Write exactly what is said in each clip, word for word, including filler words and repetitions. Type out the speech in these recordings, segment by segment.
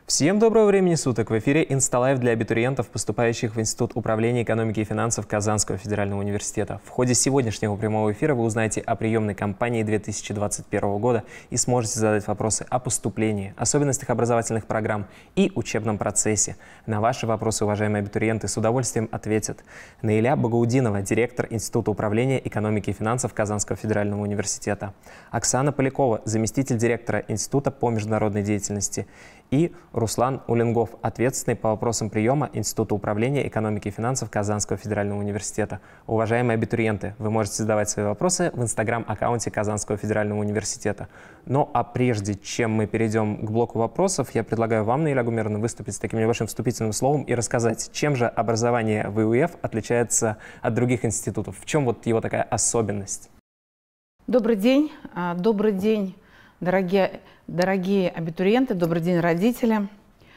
Всем доброго времени суток! В эфире «Инсталайв» для абитуриентов, поступающих в Институт управления экономики и финансов Казанского федерального университета. В ходе сегодняшнего прямого эфира вы узнаете о приемной кампании две тысячи двадцать первого года и сможете задать вопросы о поступлении, особенностях образовательных программ и учебном процессе. На ваши вопросы, уважаемые абитуриенты, с удовольствием ответят Наиля Багаудинова, директор Института управления экономики и финансов Казанского федерального университета, Оксана Полякова, заместитель директора Института по международной деятельности, и Руслан Улингов, ответственный по вопросам приема Института управления экономики и финансов Казанского федерального университета. Уважаемые абитуриенты, вы можете задавать свои вопросы в инстаграм-аккаунте Казанского федерального университета. Ну а прежде чем мы перейдем к блоку вопросов, я предлагаю вам, Наиля Гумеровна, выступить с таким небольшим вступительным словом и рассказать, чем же образование в ИУФ отличается от других институтов, в чем вот его такая особенность. Добрый день, добрый день, дорогие, дорогие абитуриенты, добрый день, родители.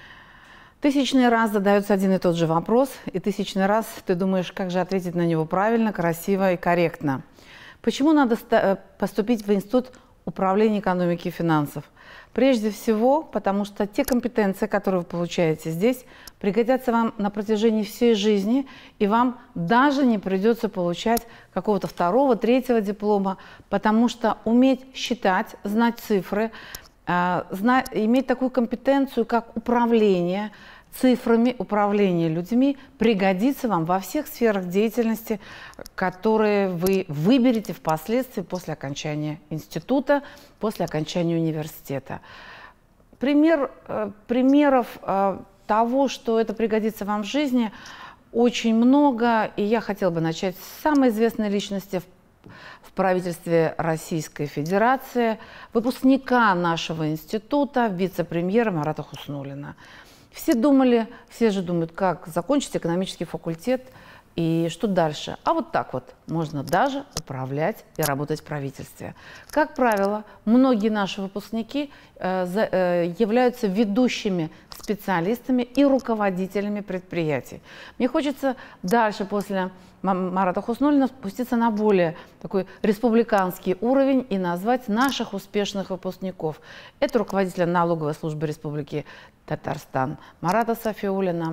Тысячный раз задается один и тот же вопрос, и тысячный раз ты думаешь, как же ответить на него правильно, красиво и корректно. Почему надо поступить в Институт управления экономики и финансов? Прежде всего, потому что те компетенции, которые вы получаете здесь, пригодятся вам на протяжении всей жизни, и вам даже не придется получать какого-то второго, третьего диплома, потому что уметь считать, знать цифры, знать, иметь такую компетенцию, как управление цифрами, управление людьми, пригодится вам во всех сферах деятельности, которые вы выберете впоследствии после окончания института, после окончания университета. Пример, примеров того, что это пригодится вам в жизни, очень много, и я хотела бы начать с самой известной личности в в правительстве Российской Федерации, выпускника нашего института, вице-премьера Марата Хуснуллина. Все думали, все же думают, как закончить экономический факультет и что дальше. А вот так вот можно даже управлять и работать в правительстве. Как правило, многие наши выпускники э, за, э, являются ведущими специалистами и руководителями предприятий. Мне хочется дальше, после Марата Хуснуллина, спуститься на более такой республиканский уровень и назвать наших успешных выпускников. Это руководитель налоговой службы Республики Татарстан Марата Сафиуллина.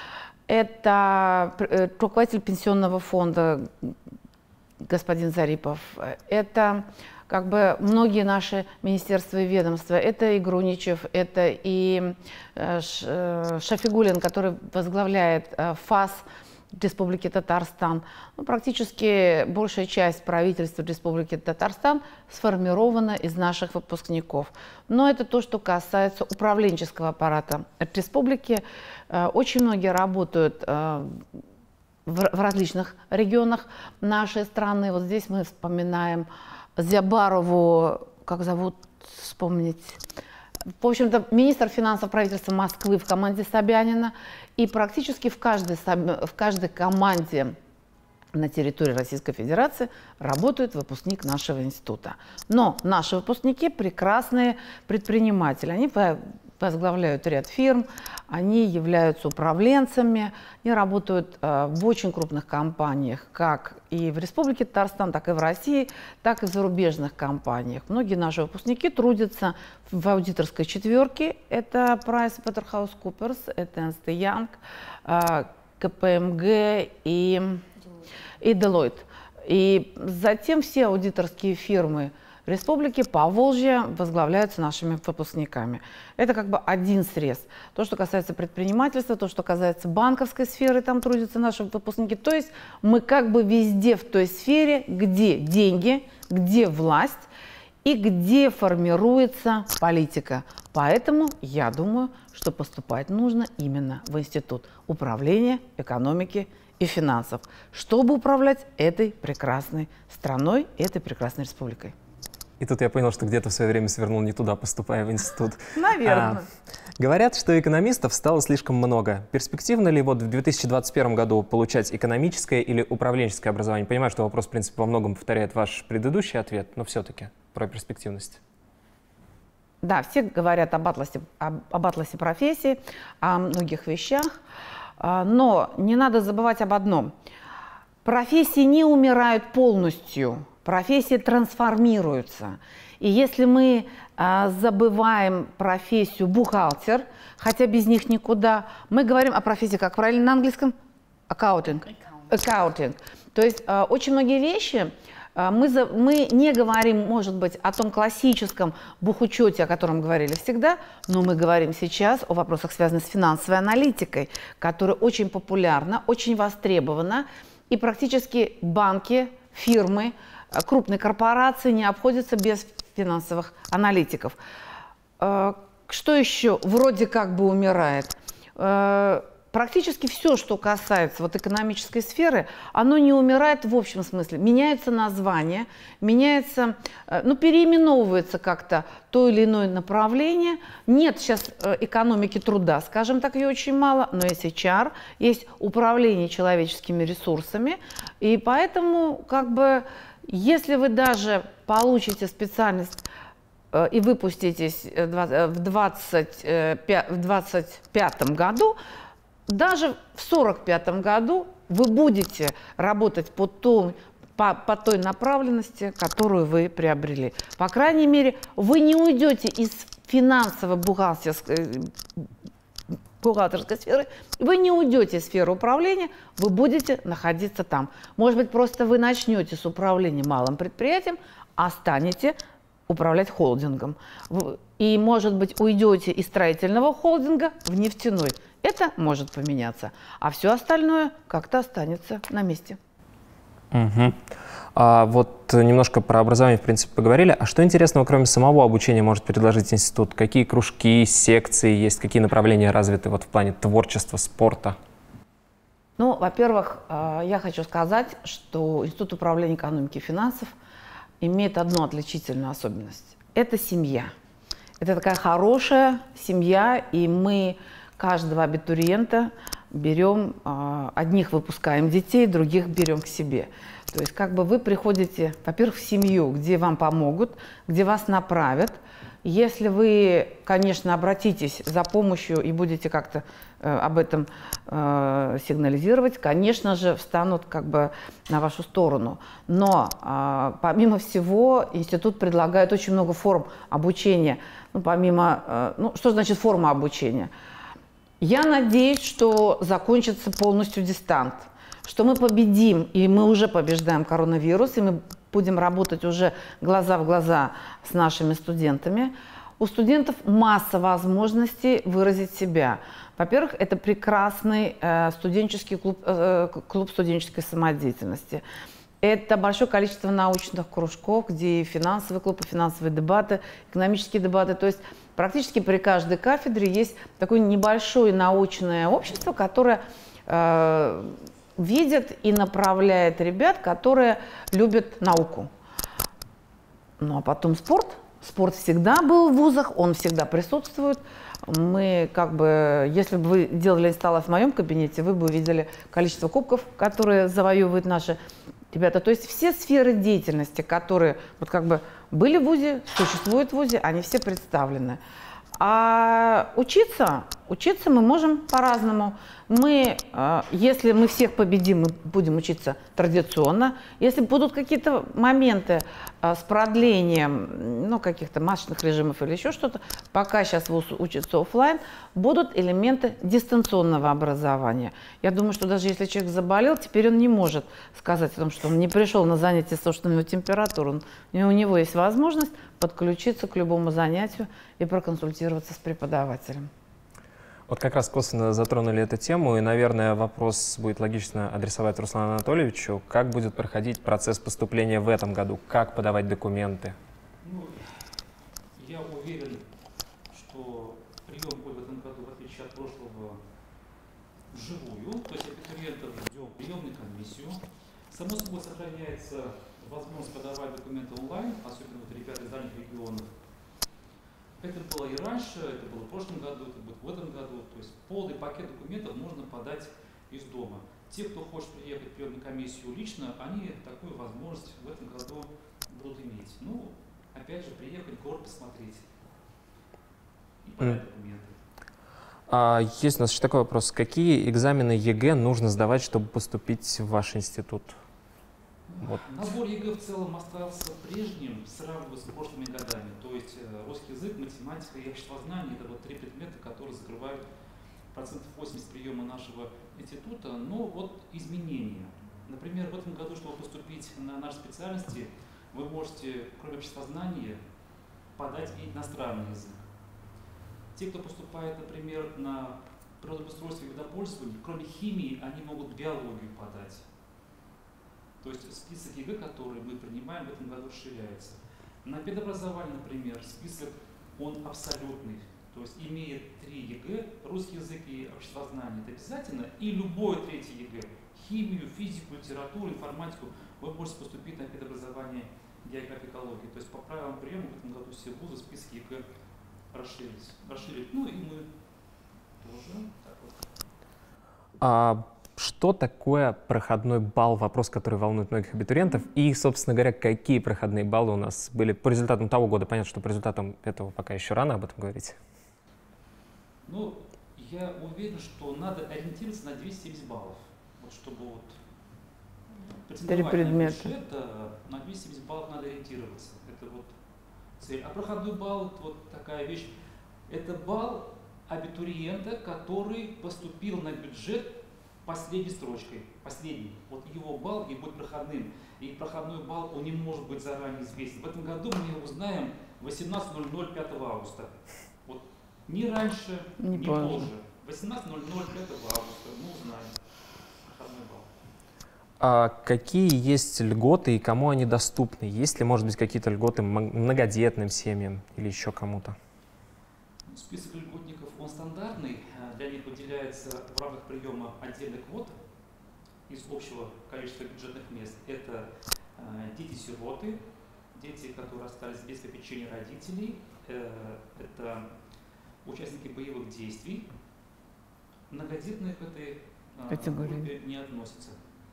Это руководитель пенсионного фонда господин Зарипов. Это как бы многие наши министерства и ведомства. Это и Груничев, это и Шафигуллин, который возглавляет ФАС Республики Татарстан. Ну, практически большая часть правительства Республики Татарстан сформирована из наших выпускников. Но это то, что касается управленческого аппарата республики. Очень многие работают в различных регионах нашей страны. Вот здесь мы вспоминаем Зябарову, как зовут, вспомнить. В общем-то, министр финансов правительства Москвы в команде Собянина. И практически в каждой, в каждой команде на территории Российской Федерации работает выпускник нашего института. Но наши выпускники прекрасные предприниматели. Они возглавляют ряд фирм, они являются управленцами, они работают э, в очень крупных компаниях, как и в Республике Татарстан, так и в России, так и в зарубежных компаниях. Многие наши выпускники трудятся в аудиторской четверке. Это PricewaterhouseCoopers, это Ernst Young, э, ка пэ эм гэ и, и Deloitte. И затем все аудиторские фирмы Республики Поволжья возглавляются нашими выпускниками. Это как бы один срез. То, что касается предпринимательства, то, что касается банковской сферы, там трудятся наши выпускники. То есть мы как бы везде в той сфере, где деньги, где власть и где формируется политика. Поэтому я думаю, что поступать нужно именно в Институт управления экономики и финансов, чтобы управлять этой прекрасной страной, этой прекрасной республикой. И тут я понял, что где-то в свое время свернул не туда, поступая в институт. Наверное. А, говорят, что экономистов стало слишком много. Перспективно ли вот в две тысячи двадцать первом году получать экономическое или управленческое образование? Понимаю, что вопрос, в принципе, во многом повторяет ваш предыдущий ответ, но все-таки про перспективность. Да, все говорят об атласе, об, об атласе профессий, о многих вещах, но не надо забывать об одном. Профессии не умирают полностью. Профессии трансформируются. И если мы а, забываем профессию бухгалтер, хотя без них никуда, мы говорим о профессии, как правильно на английском? Accounting. Accounting. То есть а, очень многие вещи а, мы, за, мы не говорим, может быть, о том классическом бухучете, о котором говорили всегда, но мы говорим сейчас о вопросах, связанных с финансовой аналитикой, которая очень популярна, очень востребована, и практически банки, фирмы, крупные корпорации не обходятся без финансовых аналитиков. Что еще вроде как бы умирает? Практически все, что касается вот экономической сферы, оно не умирает в общем смысле. Меняются названия, меняется, ну, переименовывается как-то то или иное направление. Нет сейчас экономики труда, скажем так, ее очень мало, но есть эйч ар, есть управление человеческими ресурсами. И поэтому, как бы, если вы даже получите специальность и выпуститесь в двадцать пятом году, даже в сорок пятом году вы будете работать по той, по, по той направленности, которую вы приобрели. По крайней мере, вы не уйдете из финансово-бухгалтерской бухгалтерской сферы, вы не уйдете из сферы управления, вы будете находиться там. Может быть, просто вы начнете с управления малым предприятием, а станете управлять холдингом. И, может быть, уйдете из строительного холдинга в нефтяной. Это может поменяться, а все остальное как-то останется на месте. Угу. А вот немножко про образование, в принципе, поговорили. А что интересного, кроме самого обучения, может предложить институт? Какие кружки, секции есть, какие направления развиты вот в плане творчества, спорта? Ну, во-первых, я хочу сказать, что Институт управления экономики и финансов имеет одну отличительную особенность. Это семья. Это такая хорошая семья, и мы каждого абитуриента берем, одних выпускаем детей, других берем к себе. То есть как бы вы приходите, во-первых, в семью, где вам помогут, где вас направят. Если вы, конечно, обратитесь за помощью и будете как-то э, об этом э, сигнализировать, конечно же, встанут как бы на вашу сторону. Но э, помимо всего, институт предлагает очень много форм обучения. Ну, помимо, э, ну, что значит форма обучения? Я надеюсь, что закончится полностью дистант, что мы победим, и мы уже побеждаем коронавирус, и мы будем работать уже глаза в глаза с нашими студентами. У студентов масса возможностей выразить себя. Во-первых, это прекрасный э, студенческий клуб, э, клуб студенческой самодеятельности. Это большое количество научных кружков, где и финансовый клуб, и финансовые дебаты, экономические дебаты. То есть практически при каждой кафедре есть такое небольшое научное общество, которое э, видит и направляет ребят, которые любят науку. Ну а потом спорт. Спорт всегда был в вузах, он всегда присутствует. Мы как бы, если бы вы делали инсталлацию в моем кабинете, вы бы увидели количество кубков, которые завоевывают наши ребята. То есть все сферы деятельности, которые вот как бы были в вузе, существуют в вузе, они все представлены. А учиться, учиться мы можем по-разному. Мы, если мы всех победим, мы будем учиться традиционно. Если будут какие-то моменты с продлением, ну, каких-то масочных режимов или еще что-то, пока сейчас вуз учится офлайн, будут элементы дистанционного образования. Я думаю, что даже если человек заболел, теперь он не может сказать о том, что он не пришел на занятие с собственной температурой. У него есть возможность подключиться к любому занятию и проконсультироваться с преподавателем. Вот как раз косвенно затронули эту тему, и, наверное, вопрос будет логично адресовать Руслану Анатольевичу. Как будет проходить процесс поступления в этом году? Как подавать документы? Ну, я уверен, что прием будет в этом году, в отличие от прошлого, вживую. То есть абитуриентов ждем приемную комиссию. Само собой сохраняется возможность подавать документы онлайн, особенно вот ребята из дальних регионов. Это было и раньше, это было в прошлом году, это будет в этом году. То есть полный пакет документов можно подать из дома. Те, кто хочет приехать в приемную комиссию лично, они такую возможность в этом году будут иметь. Ну, опять же, приехать в город посмотреть и подать mm. документы. А есть у нас еще такой вопрос. Какие экзамены ЕГЭ нужно сдавать, чтобы поступить в ваш институт? Вот. Набор ЕГЭ в целом остался прежним, сравнивая с прошлыми годами. То есть русский язык, математика и обществознание – это вот три предмета, которые закрывают процентов восемьдесят приема нашего института. Но вот изменения. Например, в этом году, чтобы поступить на наши специальности, вы можете, кроме обществознания, подать и иностранный язык. Те, кто поступает, например, на природоустройство и водопользование, кроме химии, они могут биологию подать. То есть список ЕГЭ, который мы принимаем, в этом году расширяется. На педобразование, например, список, он абсолютный. То есть имея три ЕГЭ, русский язык и обществознание, это обязательно, и любое третье ЕГЭ, химию, физику, литературу, информатику, вы можете поступить на педобразование, географию, экологию. То есть по правилам приема в этом году все вузы списки ЕГЭ расширились. расширились. Ну и мы тоже. Так вот. А что такое проходной балл? Вопрос, который волнует многих абитуриентов. И, собственно говоря, какие проходные баллы у нас были по результатам того года? Понятно, что по результатам этого пока еще рано об этом говорить. Ну, я уверен, что надо ориентироваться на двести семьдесят баллов. Вот чтобы вот претендовать на бюджет, на двести семьдесят баллов надо ориентироваться. Это вот цель. А проходной балл, это вот такая вещь. Это балл абитуриента, который поступил на бюджет последней строчкой. Последний. Вот его балл и будет проходным. И проходной балл, он не может быть заранее известен. В этом году мы его узнаем восемнадцать ноль ноль пятого августа. Вот ни раньше, не ни позже. позже. восемнадцать ноль ноль пятого августа мы узнаем проходной балл. А какие есть льготы и кому они доступны? Есть ли, может быть, какие-то льготы многодетным семьям или еще кому-то? Список льготников, он стандартный. Для них выделяется в рамках приема отдельных квот из общего количества бюджетных мест. Это э, дети-сироты, дети, которые остались без попечения родителей. Э, это участники боевых действий. Многодетные к этой э, группе не относятся.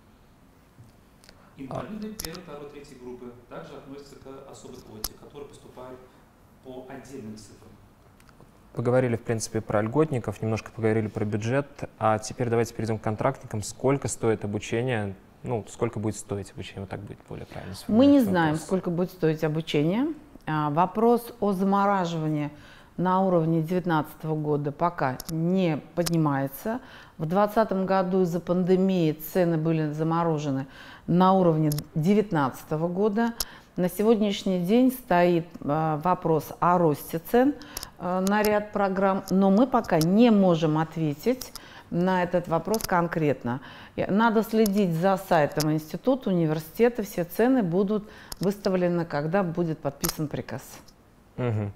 Инвалиды первой, второй, третьей группы также относятся к особой квоте, которые поступают по отдельным цифрам. Поговорили, в принципе, про льготников, немножко поговорили про бюджет, а теперь давайте перейдем к контрактникам. Сколько стоит обучение, ну, сколько будет стоить обучение, вот так будет более правильно. Мы не знаем, сколько будет стоить обучение. Вопрос о замораживании на уровне две тысячи девятнадцатого года пока не поднимается. В две тысячи двадцатом году из-за пандемии цены были заморожены на уровне две тысячи девятнадцатого года. На сегодняшний день стоит вопрос о росте цен на ряд программ, но мы пока не можем ответить на этот вопрос конкретно. Надо следить за сайтом института, университета, все цены будут выставлены, когда будет подписан приказ. Угу.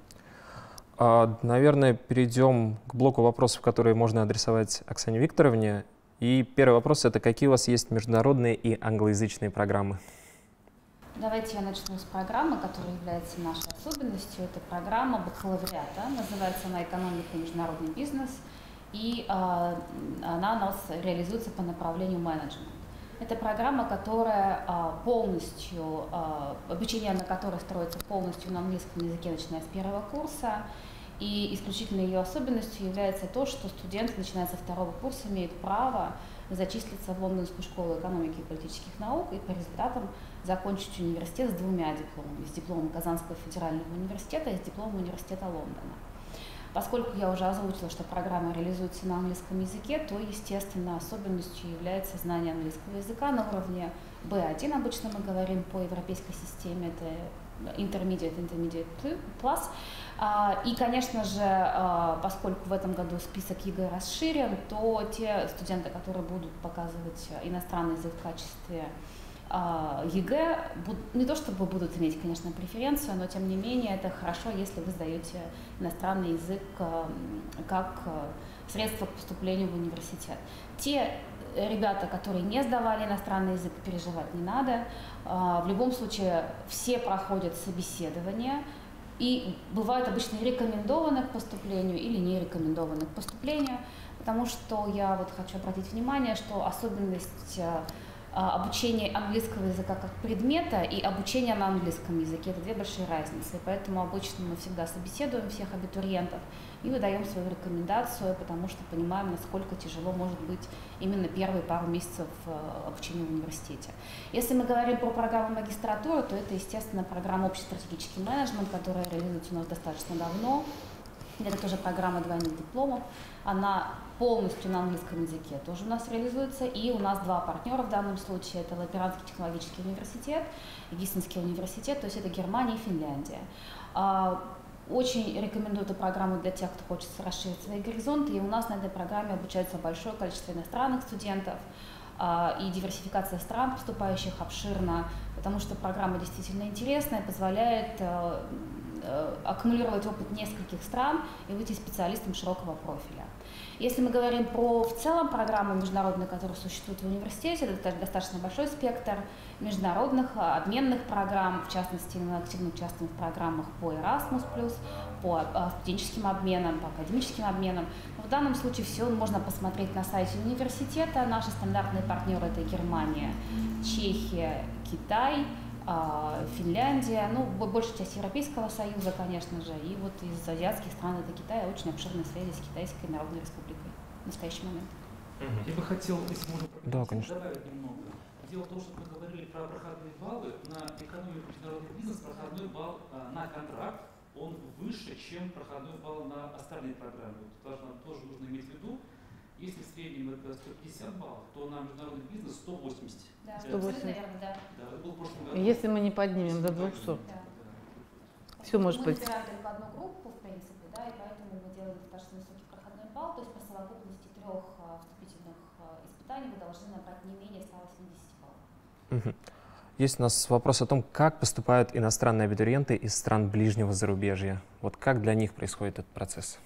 А, наверное, перейдем к блоку вопросов, которые можно адресовать Оксане Викторовне. И первый вопрос – это какие у вас есть международные и англоязычные программы? Давайте я начну с программы, которая является нашей особенностью. Это программа бакалавриата, называется она «Экономика и международный бизнес», и э, она у нас реализуется по направлению менеджмент. Это программа, которая э, полностью, э, обучение на которой строится полностью на английском языке, начиная с первого курса. И исключительной ее особенностью является то, что студенты, начиная со второго курса, имеют право зачислиться в Лондонскую школу экономики и политических наук и по результатам закончить университет с двумя дипломами. С дипломом Казанского федерального университета и с дипломом университета Лондона. Поскольку я уже озвучила, что программа реализуется на английском языке, то, естественно, особенностью является знание английского языка на уровне би один, обычно мы говорим по европейской системе, это Intermediate, Intermediate Plus. И, конечно же, поскольку в этом году список ЕГЭ расширен, то те студенты, которые будут показывать иностранный язык в качестве ЕГЭ, не то чтобы будут иметь, конечно, преференцию, но тем не менее это хорошо, если вы сдаете иностранный язык как средство к поступлению в университет. Те ребята, которые не сдавали иностранный язык, переживать не надо. В любом случае все проходят собеседование, и бывают обычно рекомендованы к поступлению или не рекомендованы к поступлению, потому что я вот хочу обратить внимание, что особенность обучение английского языка как предмета и обучение на английском языке – это две большие разницы. Поэтому обычно мы всегда собеседуем всех абитуриентов и выдаем свою рекомендацию, потому что понимаем, насколько тяжело может быть именно первые пару месяцев обучения в университете. Если мы говорим про программу магистратуры, то это, естественно, программа «Общий стратегический менеджмент», которая реализуется у нас достаточно давно. Это тоже программа двойных дипломов. Она полностью на английском языке тоже у нас реализуется. И у нас два партнера в данном случае. Это Лаперанский технологический университет и Гиссенский университет, то есть это Германия и Финляндия. Очень рекомендую эту программу для тех, кто хочет расширить свои горизонты. И у нас на этой программе обучается большое количество иностранных студентов. И диверсификация стран, поступающих, обширна, потому что программа действительно интересная, позволяет аккумулировать опыт нескольких стран и выйти специалистом широкого профиля. Если мы говорим про в целом программы международные, которые существуют в университете, это достаточно большой спектр международных обменных программ, в частности, мы активно участвуем в программах по Erasmus+, по студенческим обменам, по академическим обменам. Но в данном случае все можно посмотреть на сайте университета. Наши стандартные партнеры – это Германия, Чехия, Китай, Финляндия, ну, большая часть Европейского Союза, конечно же, и вот из азиатских стран это Китай, очень обширные связи с Китайской Народной Республикой в настоящий момент. Я бы хотел, если можно, да, конечно, добавить немного. Дело в том, что мы говорили про проходные баллы. На экономику международный бизнес проходной балл а, на контракт, он выше, чем проходной балл на остальные программы. Вот тоже, тоже нужно иметь в виду. Если в среднем это сто пятьдесят баллов, то на международный бизнес сто восемьдесят. Да, сто восемьдесят. наверное, да. Да, это было в прошлом году. Если мы не поднимем до двухсот, Да. все может мы быть. Мы набираем только одну группу, в принципе, да, и поэтому мы делаем достаточно высокий проходной балл, то есть по совокупности трех а, вступительных а, испытаний вы должны набрать не менее ста восьмидесяти баллов. Угу. Есть у нас вопрос о том, как поступают иностранные абитуриенты из стран ближнего зарубежья. Вот как для них происходит этот процесс?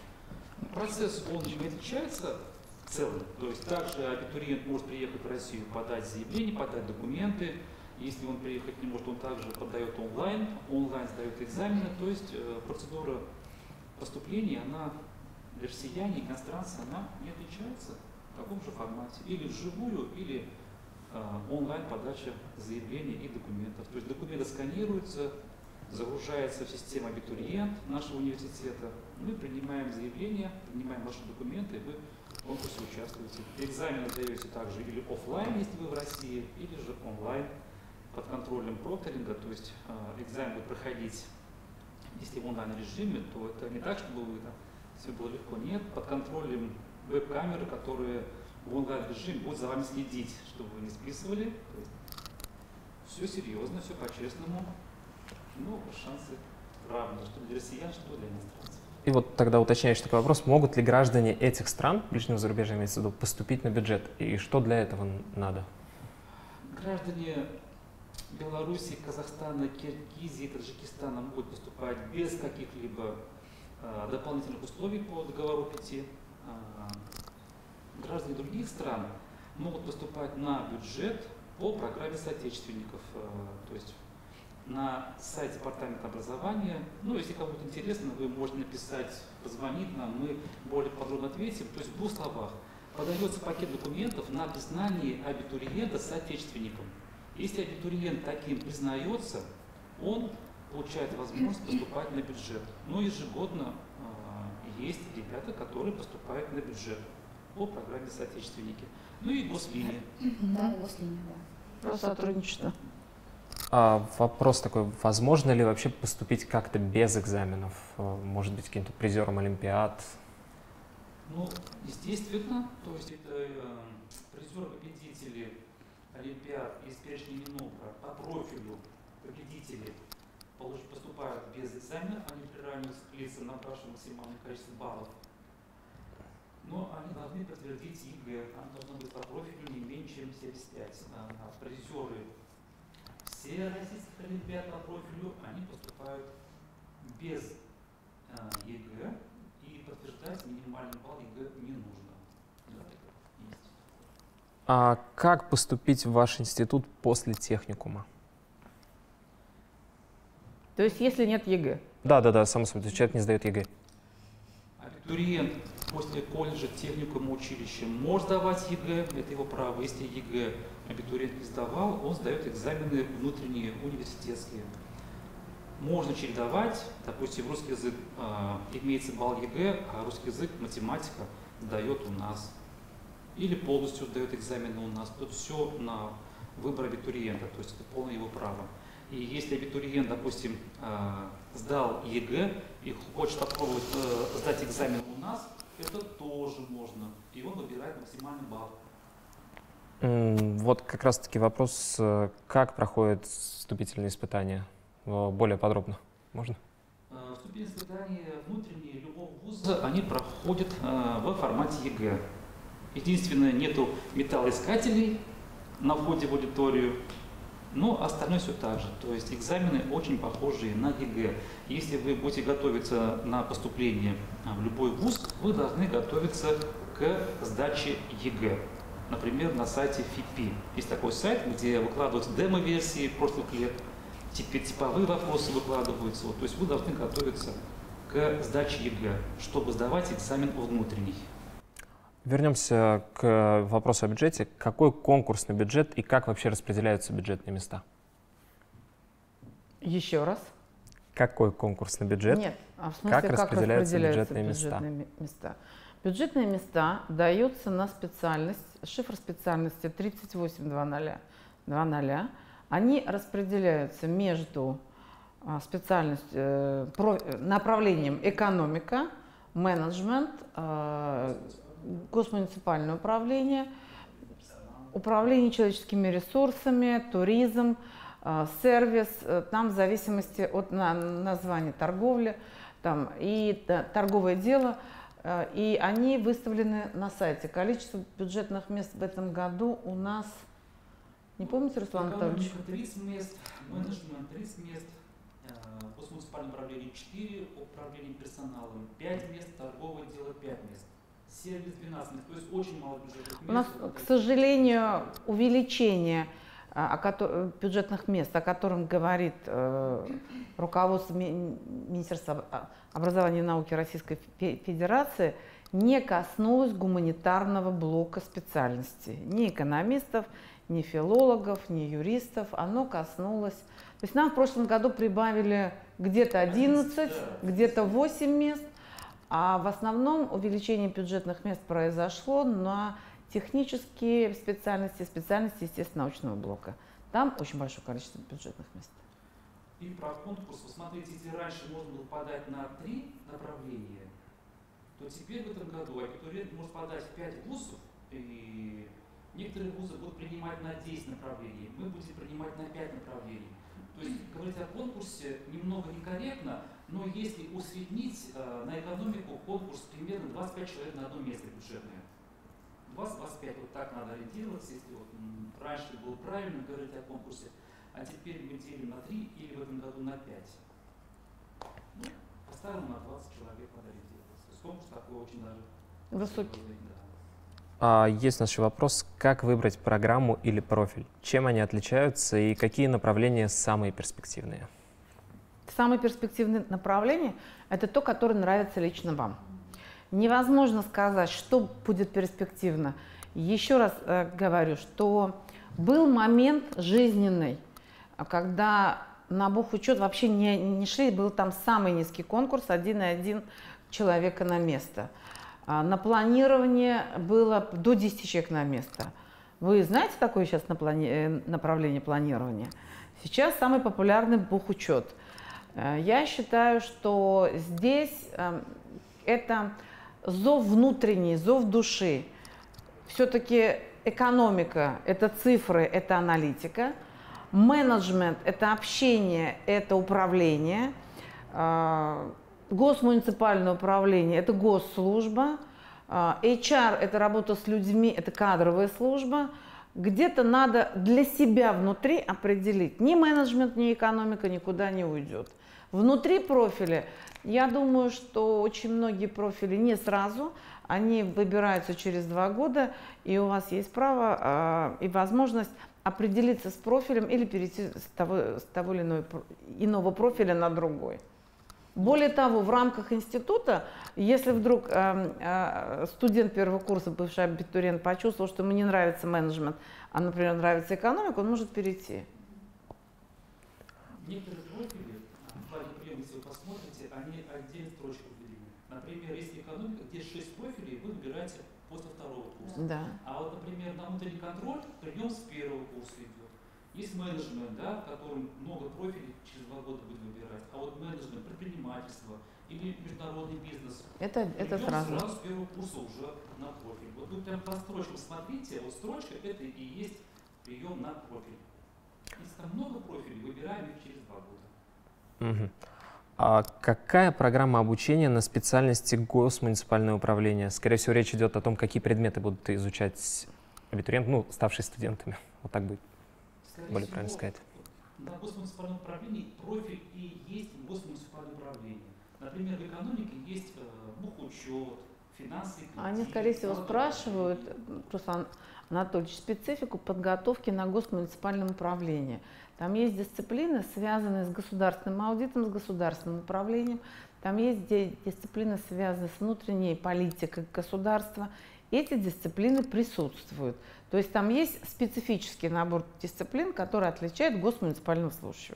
Процесс, он не отличается в целом. То есть также абитуриент может приехать в Россию, подать заявление, подать документы. Если он приехать не может, он также подает онлайн, онлайн сдает экзамены. То есть э, процедура поступления, она для россиян, иностранцев, она не отличается в таком же формате. Или вживую, или э, онлайн подача заявлений и документов. То есть документы сканируются, загружается в систему абитуриент нашего университета. Мы принимаем заявление, принимаем ваши документы, и вы в конкурсе участвуете. Экзамен сдаете также или офлайн, если вы в России, или же онлайн под контролем прокторинга. То есть э, экзамен будет проходить, если в онлайн режиме, то это не так, чтобы вы там все было легко. Нет, под контролем веб-камеры, которые в онлайн режиме будут за вами следить, чтобы вы не списывали. То есть все серьезно, все по-честному. Ну, шансы равны, что для россиян, что для иностранцев. И вот тогда уточняющий такой вопрос, могут ли граждане этих стран, ближнего зарубежья имеется в виду, поступить на бюджет? И что для этого надо? Граждане Беларуси, Казахстана, Киргизии, Таджикистана могут поступать без каких-либо э, дополнительных условий по договору пяти. Э, граждане других стран могут поступать на бюджет по программе соотечественников. Э, то есть на сайте департамента образования. Ну, если кому-то интересно, вы можете написать, позвонить нам, мы более подробно ответим. То есть в двух словах. Подается пакет документов на признание абитуриента соотечественником. Если абитуриент таким признается, он получает возможность поступать на бюджет. Но ежегодно э, есть ребята, которые поступают на бюджет по программе соотечественники. Ну и гослиния. Да, гослиния, да. Про сотрудничество. А вопрос такой, возможно ли вообще поступить как-то без экзаменов? Может быть, каким-то призером олимпиад? Ну, естественно, то есть это э, призеры-победители олимпиад из перечня Минобра по профилю победители поступают без экзаменов, они приравниваются к лицам, набравшим максимальное количество баллов. Но они должны подтвердить ЕГЭ, оно должно быть по профилю не меньше, чем семьдесят пять. А, а призеры все российских олимпиад по профилю, они поступают без а, ЕГЭ, и подтверждать минимальный балл ЕГЭ не нужно. Да, это есть. А как поступить в ваш институт после техникума? То есть, если нет ЕГЭ? Да, да, да, само собой, то есть человек не сдает ЕГЭ. Абитуриент после колледжа, техникума, училища может сдавать ЕГЭ, это его право. Если ЕГЭ абитуриент не сдавал, он сдает экзамены внутренние, университетские. Можно чередовать, допустим, русский язык э, имеется балл ЕГЭ, а русский язык, математика сдает у нас. Или полностью сдает экзамены у нас. Тут все на выбор абитуриента, то есть это полное его право. И если абитуриент, допустим, э, сдал ЕГЭ и хочет попробовать э, сдать экзамен у нас, это тоже можно. И он выбирает максимальный балл. Вот как раз-таки вопрос, как проходят вступительные испытания? Более подробно можно? Вступительные испытания внутренние любого вуза, они проходят э, в формате ЕГЭ. Единственное, нету металлоискателей на входе в аудиторию, но остальное все так же. То есть экзамены очень похожие на ЕГЭ. Если вы будете готовиться на поступление в любой вуз, вы должны готовиться к сдаче ЕГЭ. Например, на сайте ФИПИ. Есть такой сайт, где выкладываются демо-версии прошлых лет. Теперь типовые вопросы выкладываются. Вот, то есть вы должны готовиться к сдаче ЕГЭ, чтобы сдавать экзамен внутренний. Вернемся к вопросу о бюджете. Какой конкурсный бюджет и как вообще распределяются бюджетные места? Еще раз. Какой конкурсный бюджет? Нет, а в смысле, как, как распределяются, распределяются бюджетные, бюджетные места? места? Бюджетные места даются на специальность, шифр специальности тридцать восемь двадцать. Они распределяются между специальностью, направлением экономика, менеджмент, госмуниципальное управление, управление человеческими ресурсами, туризм, сервис, там в зависимости от названия торговли там, и торговое дело. И они выставлены на сайте. Количество бюджетных мест в этом году у нас, не помните, Руслан Анатольевич? тридцать мест, менеджмент тридцать мест, госмуниципальное управление четыре, управление персоналом пять мест, торговое дело пять мест, сервис двенадцать мест, то есть очень мало бюджетных мест. У нас, к сожалению, увеличение бюджетных мест, о котором говорит э, руководство Министерства образования и науки Российской Федерации, не коснулось гуманитарного блока специальностей. Ни экономистов, ни филологов, ни юристов. Оно коснулось... То есть нам в прошлом году прибавили где-то одиннадцать, где-то восемь мест, а в основном увеличение бюджетных мест произошло на технические специальности, специальности, естественно, научного блока. Там очень большое количество бюджетных мест. И про конкурс, вы смотрите, если раньше можно было подать на три направления, то теперь в этом году абитуриент может подать в пять вузов, и некоторые вузы будут принимать на десять направлений, мы будем принимать на пять направлений. То есть говорить о конкурсе немного некорректно, но если усреднить э, на экономику конкурс примерно двадцать пять человек на одно место бюджетное. двадцать — двадцать пять, вот так надо ориентироваться, если вот, раньше было правильно говорить о конкурсе, а теперь мы делим на три или в этом году на пять. Ну, по-старому на двадцать человек надо ориентироваться. То есть конкурс такой очень даже высокий. Да. А, есть у нас еще вопрос, как выбрать программу или профиль? Чем они отличаются и какие направления самые перспективные? Самые перспективные направления – это то, которое нравится лично вам. Невозможно сказать, что будет перспективно. Еще раз э, говорю, что был момент жизненный, когда на бухучет вообще не, не шли, был там самый низкий конкурс, один и один человека на место. А на планирование было до десяти человек на место. Вы знаете такое сейчас направление планирования? Сейчас самый популярный бухучет. Я считаю, что здесь это зов внутренний, зов души. Все-таки экономика – это цифры, это аналитика. Менеджмент – это общение, это управление. Госмуниципальное управление – это госслужба. эйч ар – это работа с людьми, это кадровая служба. Где-то надо для себя внутри определить. Ни менеджмент, ни экономика никуда не уйдет. Внутри профиля, я думаю, что очень многие профили не сразу, они выбираются через два года, и у вас есть право э, и возможность определиться с профилем или перейти с того, с того или иного, иного профиля на другой. Более того, в рамках института, если вдруг э, э, студент первого курса, бывший абитуриент, почувствовал, что ему не нравится менеджмент, а, например, нравится экономика, он может перейти. Некоторые профили, в плане приема, если вы посмотрите, они отдельно строчку выделены. Например, если экономика, где шесть профилей, вы выбираете после второго курса. Да. А вот, например, на внутренний контроль прием с первого курса идет. Есть менеджмент, да, в котором много профилей через два года будет выбирать. А вот менеджмент, предпринимательство или международный бизнес. Это, это сразу. сразу с первого курса уже на профиль. Вот вы прям по строчкам смотрите, вот строчка это и есть прием на профиль. Если там много профилей, выбираем их через два года. Угу. А какая программа обучения на специальности госмуниципальное управление? Скорее всего, речь идет о том, какие предметы будут изучать абитуриенты, ну, ставшие студентами. Вот так будет Скорее более всего, правильно сказать. На госмуниципальном управлении профиль и есть госмуниципальное управление. Например, в экономике есть э, бухучет, финансы. Они, скорее всего, спрашивают, Руслан Анатольевич, специфику подготовки на госмуниципальном управлении. Там есть дисциплины, связанные с государственным аудитом, с государственным управлением. Там есть дисциплины, связанные с внутренней политикой государства. Эти дисциплины присутствуют. То есть там есть специфический набор дисциплин, который отличает госмуниципального служащего.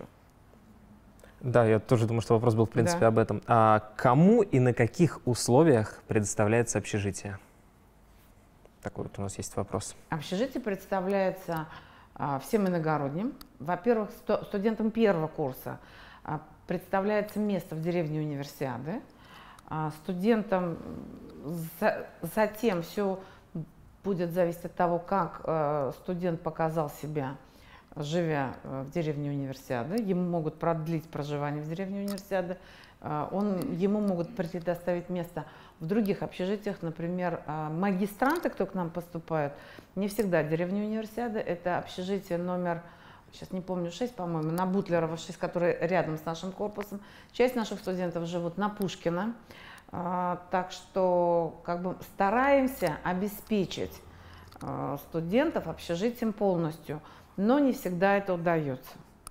Да, я тоже думаю, что вопрос был, в принципе, Да. об этом. А кому и на каких условиях предоставляется общежитие? Такой вот у нас есть вопрос. Общежитие представляется а, всем иногородним. Во-первых, сто, студентам первого курса а, представляется место в деревне Универсиады. А, студентам за, затем все будет зависеть от того, как а, студент показал себя, живя в деревне Универсиады. Ему могут продлить проживание в деревне Универсиады. А, он, ему могут предоставить место в других общежитиях, например, магистранты, кто к нам поступает, не всегда деревня Универсиады, это общежитие номер, сейчас не помню, шесть, по-моему, на Бутлерова шесть, который рядом с нашим корпусом. Часть наших студентов живут на Пушкина, так что как бы стараемся обеспечить студентов общежитием полностью, но не всегда это удается.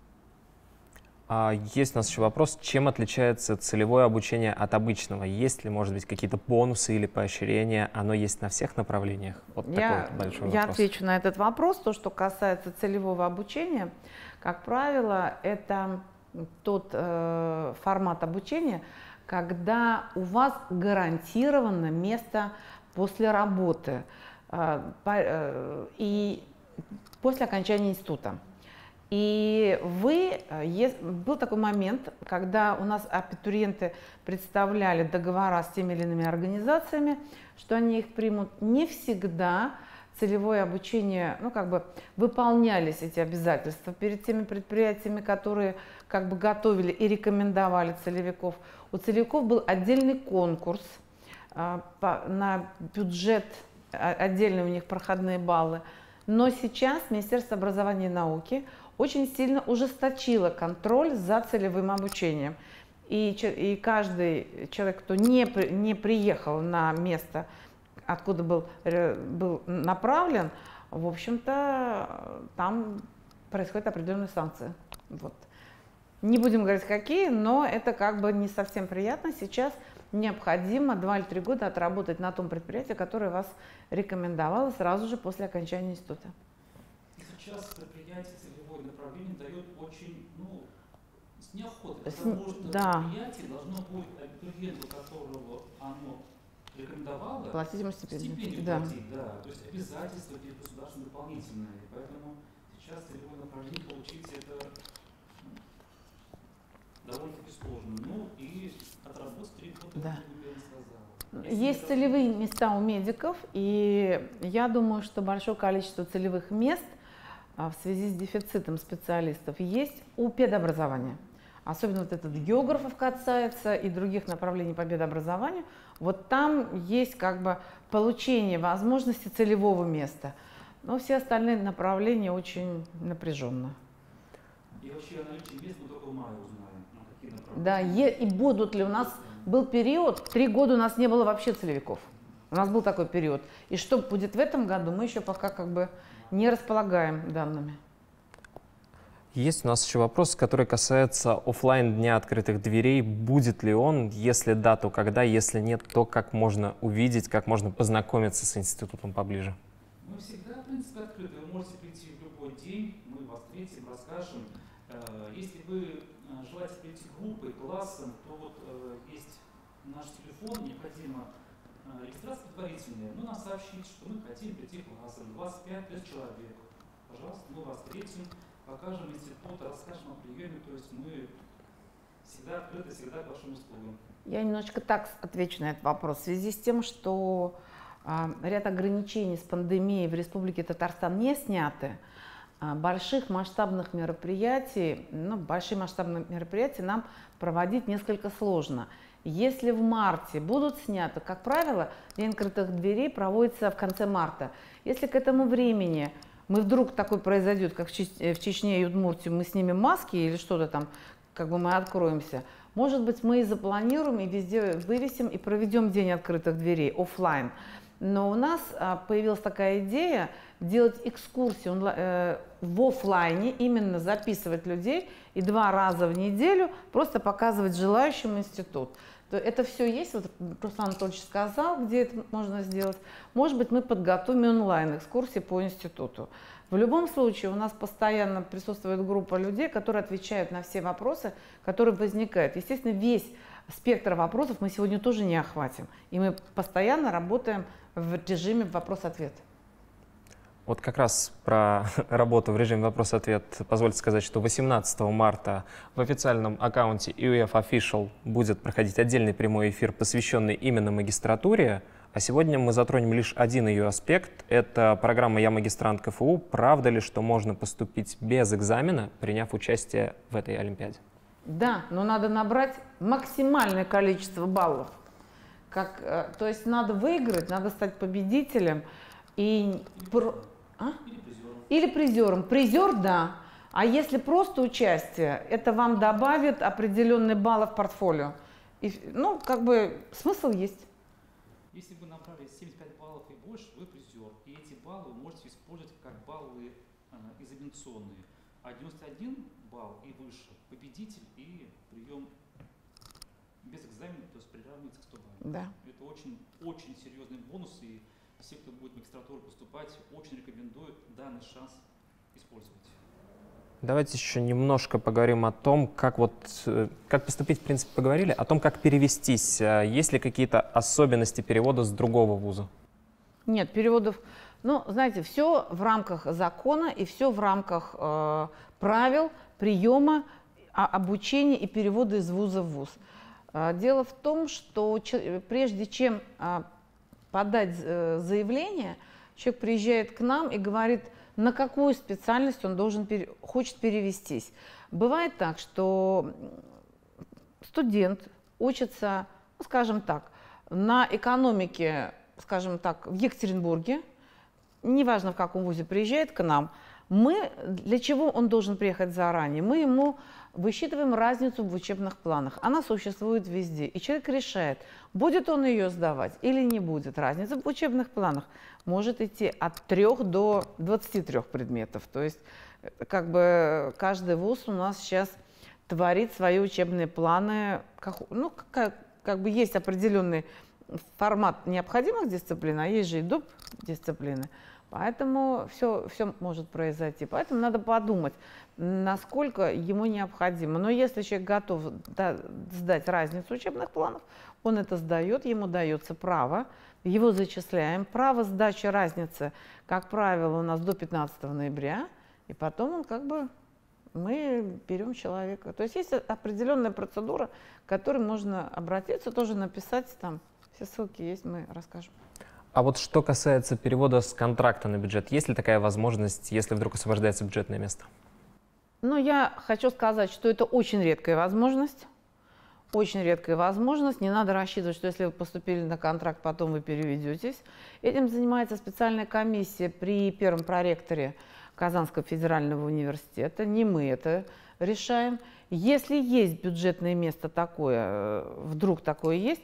А есть у нас еще вопрос, чем отличается целевое обучение от обычного? Есть ли, может быть, какие-то бонусы или поощрения? Оно есть на всех направлениях? Вот Я, такой вот большой я вопрос. отвечу на этот вопрос. То, что касается целевого обучения, как правило, это тот э, формат обучения, когда у вас гарантировано место после работы э, по, э, и после окончания института. И вы, был такой момент, когда у нас абитуриенты представляли договора с теми или иными организациями, что они их примут. Не всегда целевое обучение, ну как бы выполнялись эти обязательства перед теми предприятиями, которые как бы готовили и рекомендовали целевиков. У целевиков был отдельный конкурс а, по, на бюджет, а, отдельные у них проходные баллы. Но сейчас Министерство образования и науки очень сильно ужесточило контроль за целевым обучением. И, и каждый человек, кто не, не приехал на место, откуда был, был направлен, в общем-то, там происходят определенные санкции. Вот. Не будем говорить, какие, но это как бы не совсем приятно. Сейчас необходимо два или три года отработать на том предприятии, которое вас рекомендовало сразу же после окончания института. Сейчас предприятие целевое направление дает очень, ну, с неохотой, С... потому что да. предприятие должно будет абитуриенту, которого оно рекомендовало, платить ему стипендию. стипендию да. платить, да. То есть обязательства перед государством дополнительные. Поэтому сейчас целевое направление получить это довольно-таки сложно. Ну и отработать три года, да. сказала. Есть это... целевые места у медиков, и я думаю, что большое количество целевых мест в связи с дефицитом специалистов есть у педобразования. Особенно вот этот географов касается и других направлений по педобразованию. Вот там есть как бы получение возможности целевого места. Но все остальные направления очень напряженно. И вообще о наличии мест мы только в мае узнаем. На какие направления. Да, и будут ли у нас... Был период, три года у нас не было вообще целевиков. У нас был такой период. И что будет в этом году, мы еще пока как бы не располагаем данными. Есть у нас еще вопрос, который касается офлайн дня открытых дверей. Будет ли он? Если да, то когда? Если нет, то как можно увидеть, как можно познакомиться с институтом поближе? Мы всегда, в принципе, открыты. Вы можете прийти в любой день, мы вас встретим, расскажем. Если вы желаете прийти группой, классом, то вот есть наш телефон, необходимо регистрация предварительная. Ну, нам сообщить, что мы хотим прийти классом, двадцать пять плюс человек. Пожалуйста, мы вас встретим, покажем институт, расскажем о приеме, то есть мы всегда открыты, всегда к вашим услугам. Я немножечко так отвечу на этот вопрос. В связи с тем, что а, ряд ограничений с пандемией в Республике Татарстан не сняты, а, больших масштабных мероприятий, ну, большие масштабные мероприятия нам проводить несколько сложно. Если в марте будут сняты, как правило, День открытых дверей проводится в конце марта. Если к этому времени мы вдруг такой произойдет, как в Чечне и Удмуртии, мы снимем маски или что-то там, как бы мы откроемся, может быть, мы и запланируем, и везде вывесим, и проведем День открытых дверей офлайн. Но у нас а, появилась такая идея делать экскурсию э, в офлайне, именно записывать людей и два раза в неделю просто показывать желающим институт. То это все есть, вот Руслан Анатольевич сказал, где это можно сделать. Может быть, мы подготовим онлайн-экскурсии по институту. В любом случае, у нас постоянно присутствует группа людей, которые отвечают на все вопросы, которые возникают. Естественно, весь спектр вопросов мы сегодня тоже не охватим. И мы постоянно работаем в режиме вопрос-ответ. Вот как раз про работу в режиме вопрос-ответ позвольте сказать, что восемнадцатого марта в официальном аккаунте ю эф Official будет проходить отдельный прямой эфир, посвященный именно магистратуре. А сегодня мы затронем лишь один ее аспект. Это программа «Я магистрант ка эф у». Правда ли, что можно поступить без экзамена, приняв участие в этой олимпиаде? Да, но надо набрать максимальное количество баллов. Как, то есть надо выиграть, надо стать победителем. И... А? Или призером. Или призером. Призер, да. А если просто участие, это вам добавит определенные баллы в портфолио. И, ну, как бы смысл есть. Если вы набрали семьдесят пять баллов и больше, вы призер. И эти баллы вы можете использовать как баллы э, экзаменационные. А девяносто один балл и выше – победитель и прием без экзамена, то есть приравнивается к сто баллам. Да. Это очень, очень серьезный бонус. И все, кто будет в магистратуру поступать, очень рекомендуют данный шанс использовать. Давайте еще немножко поговорим о том, как, вот, как поступить, в принципе, поговорили, о том, как перевестись. Есть ли какие-то особенности перевода с другого вуза? Нет, переводов, ну, знаете, все в рамках закона и все в рамках э, правил приема, обучения и перевода из вуза в вуз. Э, дело в том, что прежде чем э, подать э, заявление, человек приезжает к нам и говорит, на какую специальность он должен пере... хочет перевестись. Бывает так, что студент учится, ну, скажем так, на экономике, скажем так, в Екатеринбурге, неважно в каком вузе приезжает к нам, мы, для чего он должен приехать заранее? Мы ему высчитываем разницу в учебных планах. Она существует везде. И человек решает, будет он ее сдавать или не будет. Разница в учебных планах может идти от трёх до двадцати трёх предметов. То есть как бы каждый вуз у нас сейчас творит свои учебные планы. Как, ну, как, как бы есть определенный формат необходимых дисциплин, а есть же и доп. Дисциплины. Поэтому все, все может произойти. Поэтому надо подумать, насколько ему необходимо. Но если человек готов сдать разницу учебных планов, он это сдает, ему дается право, его зачисляем. Право сдачи разницы, как правило, у нас до пятнадцатого ноября, и потом он как бы, мы берем человека. То есть есть определенная процедура, к которой можно обратиться, тоже написать, там все ссылки есть, мы расскажем. А вот что касается перевода с контракта на бюджет, есть ли такая возможность, если вдруг освобождается бюджетное место? Ну, я хочу сказать, что это очень редкая возможность. Очень редкая возможность. Не надо рассчитывать, что если вы поступили на контракт, потом вы переведетесь. Этим занимается специальная комиссия при первом проректоре Казанского федерального университета. Не мы это решаем. Если есть бюджетное место такое, вдруг такое есть,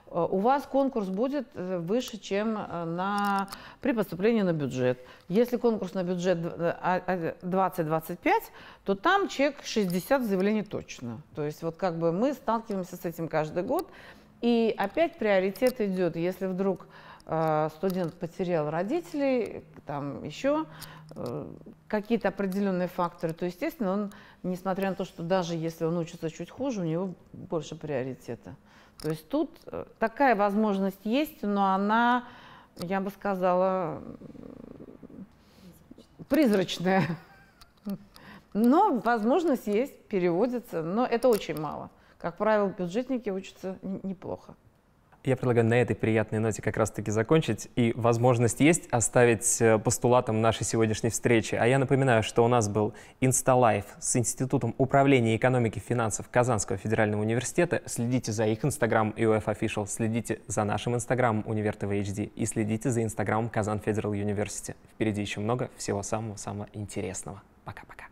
у вас конкурс будет выше, чем на, при поступлении на бюджет. Если конкурс на бюджет двадцать двадцать пять, то там чек шестьдесят заявлений точно. То есть вот как бы мы сталкиваемся с этим каждый год. И опять приоритет идет, если вдруг э, студент потерял родителей, там еще э, какие-то определенные факторы, то, естественно, он, несмотря на то, что даже если он учится чуть хуже, у него больше приоритета. То есть тут такая возможность есть, но она, я бы сказала, призрачная. Но возможность есть, переводится, но это очень мало. Как правило, бюджетники учатся неплохо. Я предлагаю на этой приятной ноте как раз-таки закончить. И возможность есть оставить постулатом нашей сегодняшней встречи. А я напоминаю, что у нас был Инсталайф с Институтом управления экономики и финансов Казанского федерального университета. Следите за их инстаграмом ю эф Official, следите за нашим инстаграмом Универ ТВ эйч ди и следите за инстаграмом Казан Федерал Университи. Впереди еще много всего самого-самого интересного. Пока-пока.